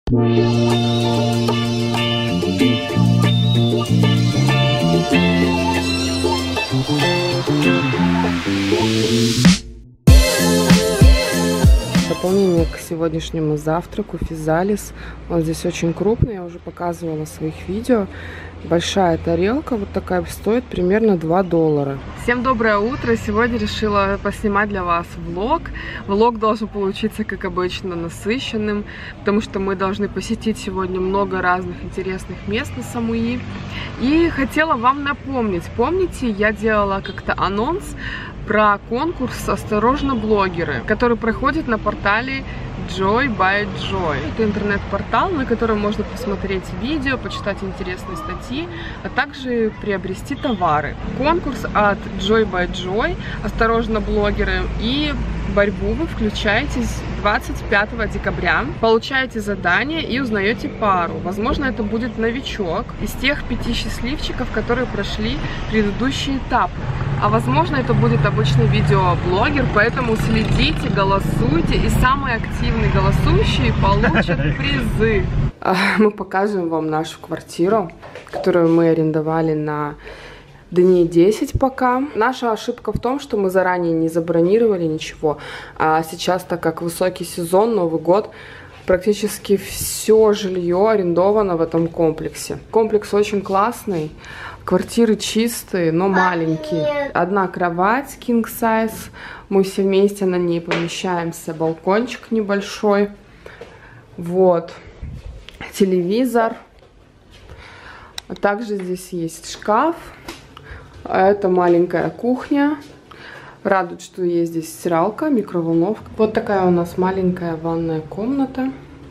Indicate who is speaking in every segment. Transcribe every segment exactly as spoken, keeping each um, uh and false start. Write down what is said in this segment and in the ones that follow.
Speaker 1: Дополнение к сегодняшнему завтраку физалис. Он здесь очень крупный, я уже показывала в своих видео. Большая тарелка, вот такая, стоит примерно два доллара. Всем доброе утро! Сегодня решила поснимать для вас влог. Влог должен получиться, как обычно, насыщенным, потому что мы должны посетить сегодня много разных интересных мест на Самуи. И хотела вам напомнить, помните, я делала как-то анонс про конкурс «Осторожно, блогеры», который проходит на портале Joy by Joy. Это интернет-портал, на котором можно посмотреть видео, почитать интересные статьи, а также приобрести товары. Конкурс от Joy by Joy «Осторожно, блогеры», и борьбу вы включаете двадцать пятого декабря. Получаете задание и узнаете пару. Возможно, это будет новичок из тех пяти счастливчиков, которые прошли предыдущий этап. А возможно, это будет обычный видеоблогер, поэтому следите, голосуйте, и самые активные голосующие получат призы. Мы покажем вам нашу квартиру, которую мы арендовали на дней десять пока. Наша ошибка в том, что мы заранее не забронировали ничего, а сейчас, так как высокий сезон, Новый год, практически все жилье арендовано в этом комплексе. Комплекс очень классный, квартиры чистые, но маленькие. Одна кровать king size, мы все вместе на ней помещаемся, балкончик небольшой, вот, телевизор. Также здесь есть шкаф, это маленькая кухня. Радует, что есть здесь стиралка, микроволновка. Вот такая у нас маленькая ванная комната.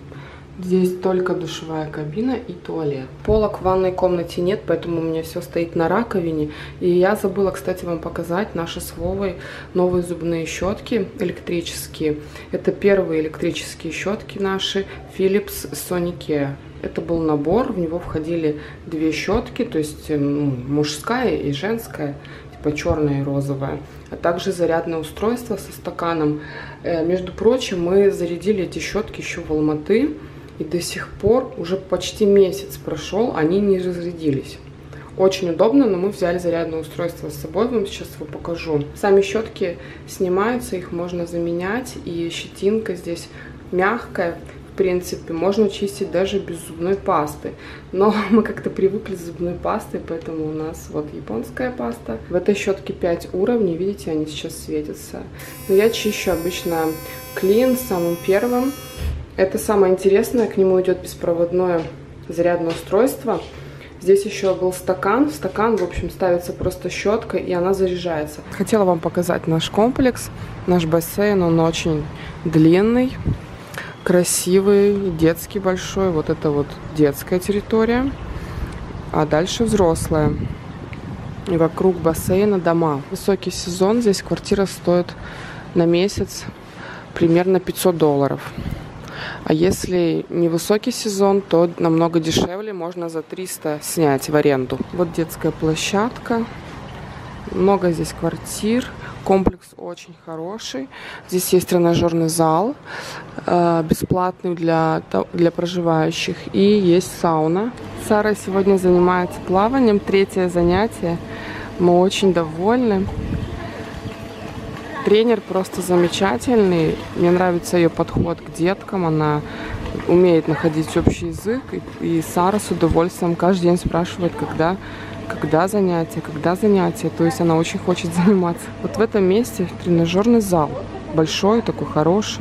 Speaker 1: Здесь только душевая кабина и туалет. Полок в ванной комнате нет, поэтому у меня все стоит на раковине. И я забыла, кстати, вам показать наши с Вовой новые зубные щетки электрические. Это первые электрические щетки наши Philips Sonicare. Это был набор, в него входили две щетки, то есть ну, мужская и женская, типа черная и розовая, а также зарядное устройство со стаканом. Э, между прочим, мы зарядили эти щетки еще в Алматы, и до сих пор, уже почти месяц прошел, они не разрядились. Очень удобно, но мы взяли зарядное устройство с собой, вам сейчас его покажу. Сами щетки снимаются, их можно заменять, и щетинка здесь мягкая. В принципе, можно чистить даже без зубной пасты. Но мы как-то привыкли с зубной пастой, поэтому у нас вот японская паста. В этой щетке пять уровней, видите, они сейчас светятся. Но я чищу обычно Clean самым первым. Это самое интересное, к нему идет беспроводное зарядное устройство. Здесь еще был стакан. В стакан, в общем, ставится просто щетка, и она заряжается. Хотела вам показать наш комплекс, наш бассейн. Он очень длинный, красивый, детский большой. Вот это вот детская территория, а дальше взрослая. И вокруг бассейна дома. Высокий сезон, здесь квартира стоит на месяц примерно пятьсот долларов. А если не высокий сезон, то намного дешевле, можно за триста снять в аренду. Вот детская площадка, много здесь квартир. Комплекс очень хороший. Здесь есть тренажерный зал, э, бесплатный для, для проживающих. И есть сауна. Сара сегодня занимается плаванием. Третье занятие. Мы очень довольны. Тренер просто замечательный. Мне нравится ее подход к деткам. Она умеет находить общий язык. И, и Сара с удовольствием каждый день спрашивает, когда... Когда занятия, когда занятия. То есть она очень хочет заниматься. Вот в этом месте тренажерный зал. Большой, такой хороший.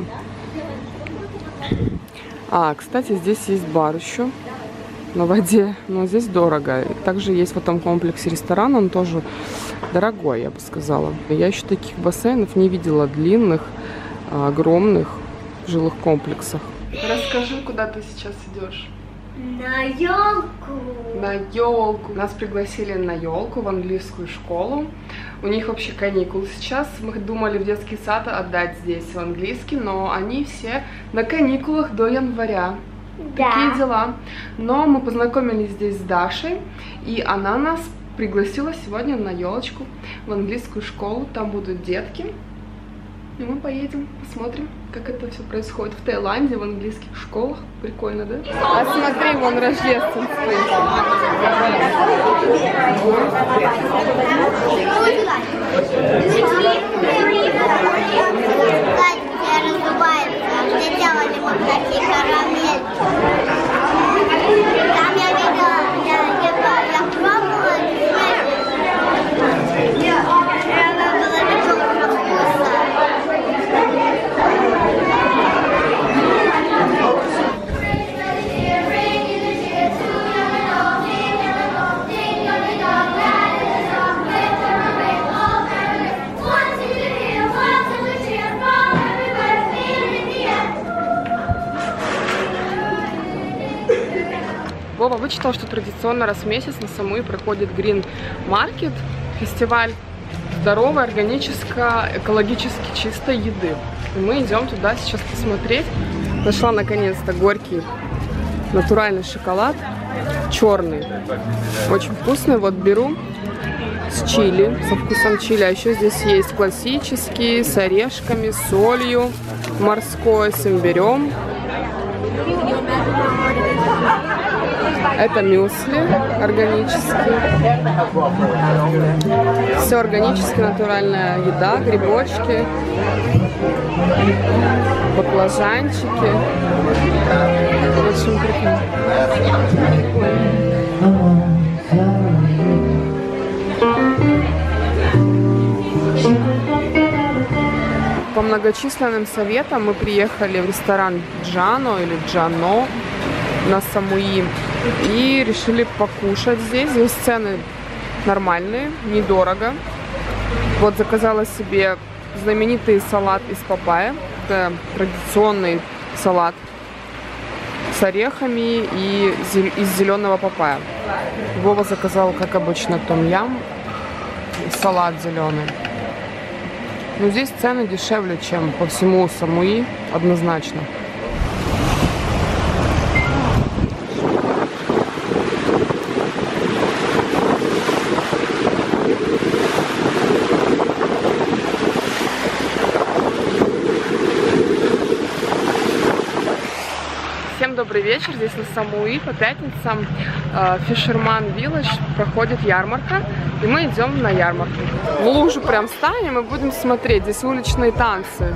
Speaker 1: А, кстати, здесь есть бар еще на воде. Но здесь дорого. Также есть в этом комплексе ресторан. Он тоже дорогой, я бы сказала. Я еще таких бассейнов не видела. Длинных, огромных жилых комплексах. Расскажи, куда ты сейчас идешь?
Speaker 2: На елку.
Speaker 1: На елку. Нас пригласили на елку в английскую школу. У них вообще каникулы сейчас. Мы думали в детский сад отдать здесь в английский, но они все на каникулах до января. Да. Такие дела. Но мы познакомились здесь с Дашей, и она нас пригласила сегодня на елочку в английскую школу. Там будут детки. И мы поедем, посмотрим, как это все происходит в Таиланде, в английских школах. Прикольно, да? А смотри, вон рождественский.
Speaker 2: Делали вот такие карамельки. Там я видела, я, я, я пробовала, и она была такого вкуса.
Speaker 1: Вова вычитал, что традиционно раз в месяц на Самуи проходит Green Market, фестиваль здоровой, органической, экологически чистой еды. И мы идем туда сейчас посмотреть. Нашла наконец-то горький натуральный шоколад, черный, очень вкусный. Вот беру с чили, со вкусом чили. А еще здесь есть классический, с орешками, солью, морской, с имбирем. Это мюсли органические. Все органически, натуральная еда, грибочки, баклажанчики. Очень прикольно. По многочисленным советам мы приехали в ресторан Джано или Джано на Самуи и решили покушать здесь. Здесь цены нормальные, недорого. Вот заказала себе знаменитый салат из папайи. Это традиционный салат с орехами и из зеленого папайя. Вова заказал, как обычно, том-ям и салат зеленый. Но здесь цены дешевле, чем по всему Самуи, однозначно. Добрый вечер, здесь на Самуи по пятницам э, Fisherman Village проходит ярмарка, и мы идем на ярмарку. В лужу прям встанем и будем смотреть, здесь уличные танцы.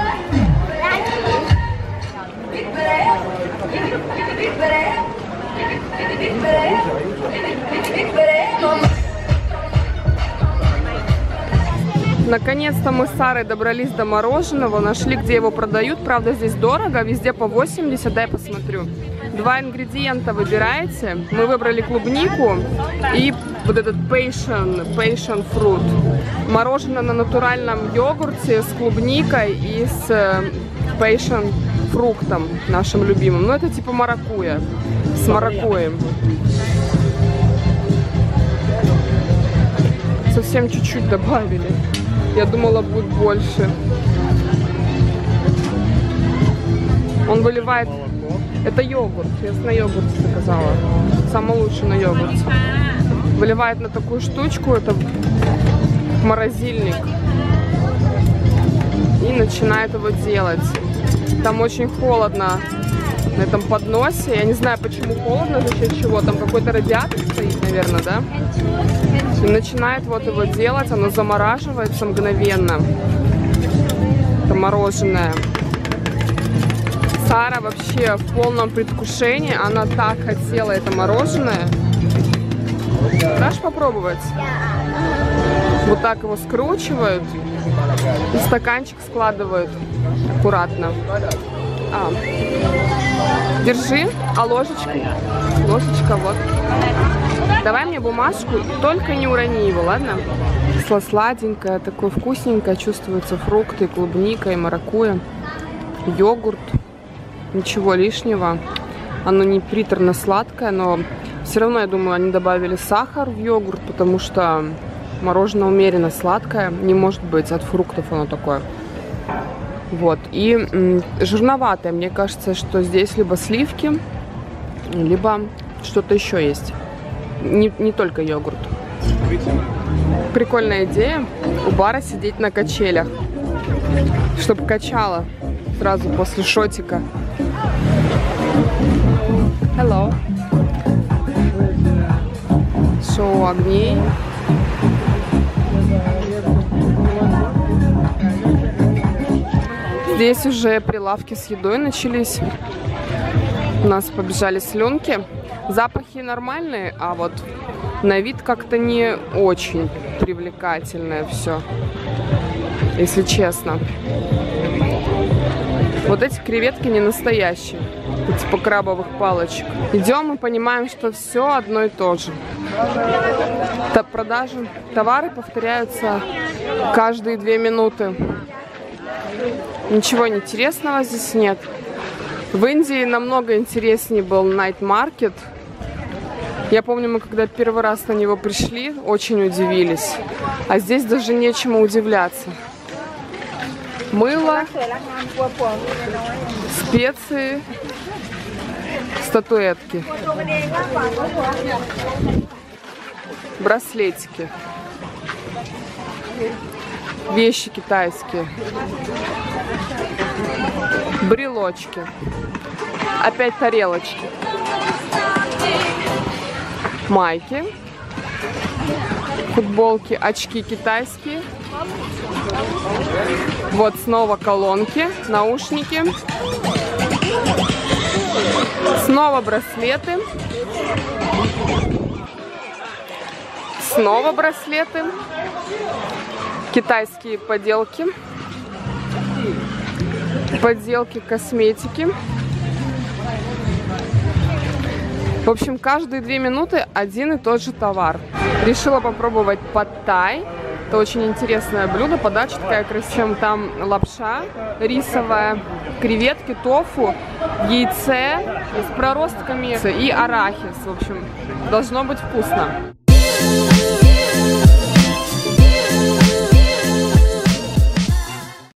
Speaker 1: Наконец-то мы с Сарой добрались до мороженого, нашли, где его продают. Правда, здесь дорого, везде по восемьдесят. Дай посмотрю. Два ингредиента выбираете. Мы выбрали клубнику и вот этот passion, passion fruit. Мороженое на натуральном йогурте с клубникой и с passion фруктом нашим любимым. Ну, это типа маракуйя, с маракуйем. Совсем чуть-чуть добавили. Я думала, будет больше. Он выливает... Это йогурт. Я на йогурте заказала. Самый лучший на йогурте. Выливает на такую штучку. Это морозильник. И начинает его делать. Там очень холодно на этом подносе. Я не знаю, почему холодно, за счет чего. Там какой-то радиатор стоит, наверное, да? И начинает вот его делать, оно замораживается мгновенно. Это мороженое. Сара вообще в полном предвкушении, она так хотела это мороженое. Дашь попробовать? Вот так его скручивают и в стаканчик складывают аккуратно. А. Держи, а ложечку? Ложечка, вот. Давай мне бумажку, только не урони его, ладно? Сладенькое, такое вкусненькое, чувствуются фрукты, клубника и маракуйя. Йогурт, ничего лишнего. Оно не приторно-сладкое, но все равно, я думаю, они добавили сахар в йогурт, потому что мороженое умеренно сладкое. Не может быть, от фруктов оно такое. Вот, и м, жирноватое. Мне кажется, что здесь либо сливки, либо что-то еще есть. Не, не только йогурт. Прикольная идея у бара сидеть на качелях. Чтобы качало сразу после шотика. Hello. Шоу огней. Здесь уже прилавки с едой начались. У нас побежали слюнки. Запахи нормальные, а вот на вид как-то не очень привлекательное все, если честно. Вот эти креветки не настоящие, типа крабовых палочек. Идем и понимаем, что все одно и то же. Продажи, товары повторяются каждые две минуты. Ничего интересного здесь нет. В Индии намного интереснее был Night Market. Я помню, мы когда первый раз на него пришли, очень удивились. А здесь даже нечему удивляться. Мыло, специи, статуэтки, браслетики, вещи китайские, брелочки, опять тарелочки, майки, футболки, очки китайские. Вот снова колонки, наушники, снова браслеты, снова браслеты, китайские поделки, подделки косметики. В общем, каждые две минуты один и тот же товар. Решила попробовать пад-тай. Это очень интересное блюдо, подача такая красивая. Там лапша рисовая, креветки, тофу, яйце с проростками и арахис. В общем, должно быть вкусно.